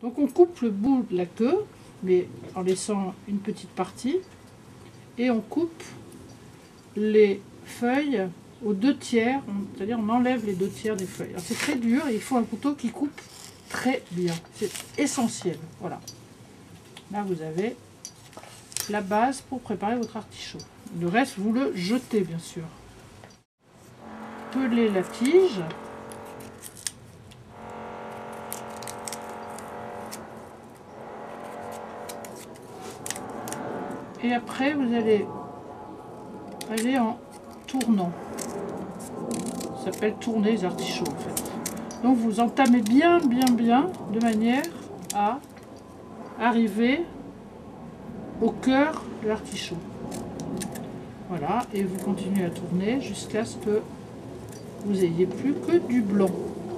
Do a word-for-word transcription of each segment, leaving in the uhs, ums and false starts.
Donc on coupe le bout de la queue, mais en laissant une petite partie, et on coupe les feuilles aux deux tiers, c'est-à-dire on enlève les deux tiers des feuilles. Alors c'est très dur et il faut un couteau qui coupe très bien, c'est essentiel. Voilà. Là vous avez la base pour préparer votre artichaut. Le reste vous le jetez bien sûr. Pelez la tige. Et après vous allez aller en tournant. Ça s'appelle tourner les artichauts en fait. Donc vous entamez bien bien bien de manière à arriver au cœur de l'artichaut. Voilà, et vous continuez à tourner jusqu'à ce que vous ayez plus que du blanc.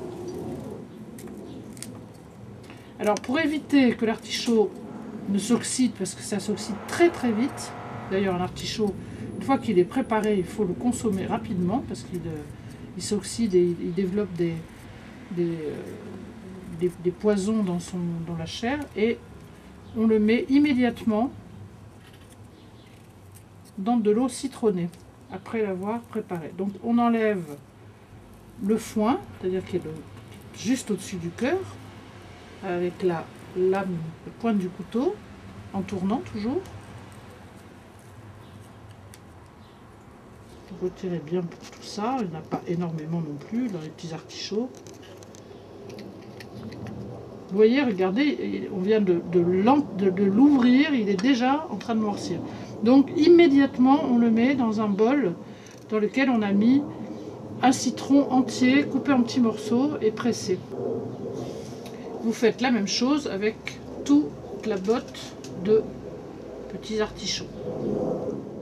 Alors pour éviter que l'artichaut ne s'oxyde, parce que ça s'oxyde très très vite, d'ailleurs un artichaut, une fois qu'il est préparé, il faut le consommer rapidement parce qu'il il s'oxyde et il développe des, des, euh, des, des poisons dans, son, dans la chair, et on le met immédiatement dans de l'eau citronnée après l'avoir préparé. Donc on enlève le foin, c'est-à-dire qu'il est le, juste au-dessus du cœur, avec la lame, la pointe du couteau, en tournant toujours. Retirez bien pour tout ça, il n'y en a pas énormément non plus dans les petits artichauts. Vous voyez, regardez, on vient de, de, de, de l'ouvrir, il est déjà en train de noircir. Donc immédiatement, on le met dans un bol dans lequel on a mis un citron entier, coupé en petits morceaux et pressé. Vous faites la même chose avec toute la botte de petits artichauts.